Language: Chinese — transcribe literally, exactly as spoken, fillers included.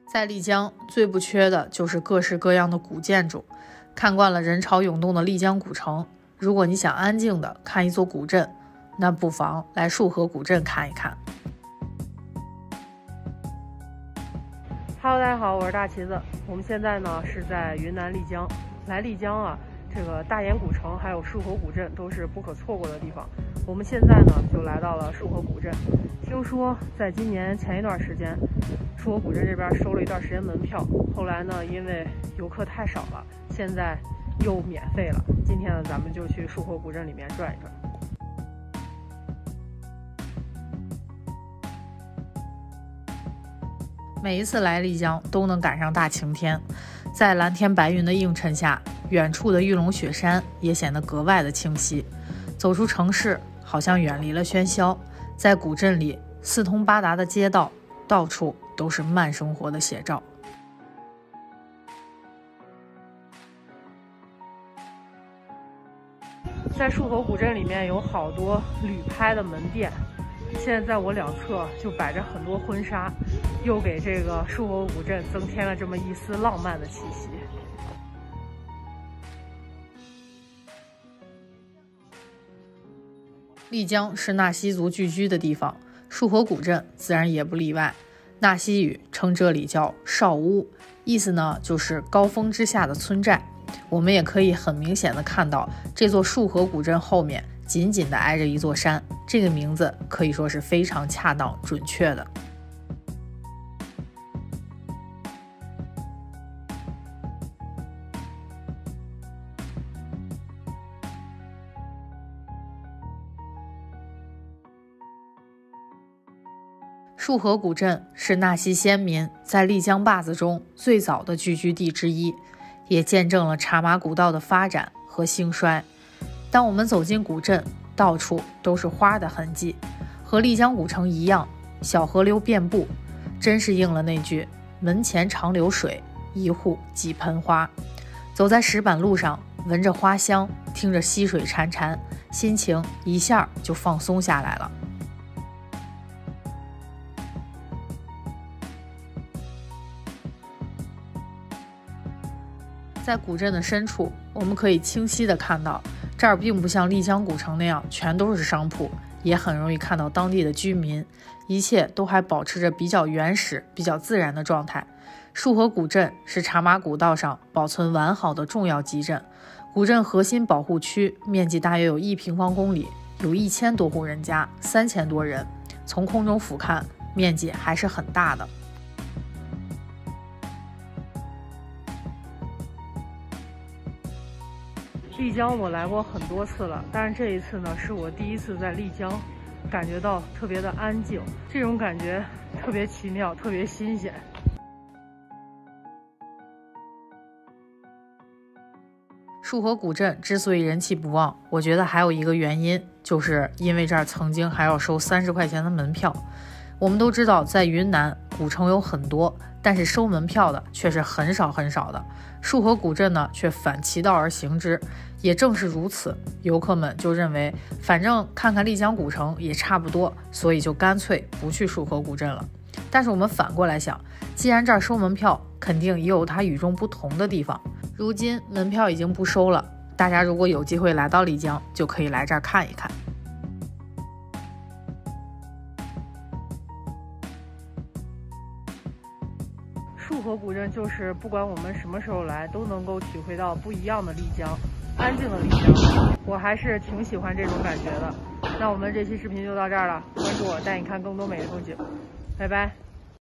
在丽江最不缺的就是各式各样的古建筑。看惯了人潮涌动的丽江古城，如果你想安静的看一座古镇，那不妨来束河古镇看一看。 Hello， 大家好，我是大旗子。我们现在呢是在云南丽江。来丽江啊，这个大研古城还有束河古镇都是不可错过的地方。我们现在呢就来到了束河古镇。听说在今年前一段时间，束河古镇这边收了一段时间门票，后来呢因为游客太少了，现在又免费了。今天呢咱们就去束河古镇里面转一转。 每一次来丽江都能赶上大晴天，在蓝天白云的映衬下，远处的玉龙雪山也显得格外的清晰。走出城市，好像远离了喧嚣，在古镇里四通八达的街道，到处都是慢生活的写照。 在束河古镇里面有好多旅拍的门店，现在在我两侧就摆着很多婚纱，又给这个束河古镇增添了这么一丝浪漫的气息。 丽江是纳西族聚居的地方，束河古镇自然也不例外。纳西语称这里叫少屋，意思呢就是高峰之下的村寨。我们也可以很明显的看到，这座束河古镇后面紧紧地挨着一座山，这个名字可以说是非常恰当准确的。束河古镇是纳西先民在丽江坝子中最早的聚居地之一，也见证了茶马古道的发展和兴衰。当我们走进古镇，到处都是花的痕迹，和丽江古城一样，小河流遍布，真是应了那句门前常流水，一户几盆花。走在石板路上，闻着花香，听着溪水潺潺，心情一下就放松下来了。在古镇的深处，我们可以清晰地看到，这儿并不像丽江古城那样全都是商铺，也很容易看到当地的居民，一切都还保持着比较原始、比较自然的状态。束河古镇是茶马古道上保存完好的重要集镇，古镇核心保护区面积大约有一平方公里，有一千多户人家，三千多人。从空中俯瞰，面积还是很大的。 丽江我来过很多次了，但是这一次呢是我第一次在丽江感觉到特别的安静，这种感觉特别奇妙，特别新鲜。 束河古镇之所以人气不旺，我觉得还有一个原因，就是因为这儿曾经还要收三十块钱的门票。我们都知道，在云南古城有很多，但是收门票的却是很少很少的。束河古镇呢，却反其道而行之。也正是如此，游客们就认为，反正看看丽江古城也差不多，所以就干脆不去束河古镇了。但是我们反过来想，既然这儿收门票，肯定也有它与众不同的地方。如今门票已经不收了，大家如果有机会来到丽江，就可以来这儿看一看。 束河古镇就是不管我们什么时候来，都能够体会到不一样的丽江，安静的丽江。我还是挺喜欢这种感觉的。那我们这期视频就到这儿了，关注我，带你看更多美的风景，拜拜。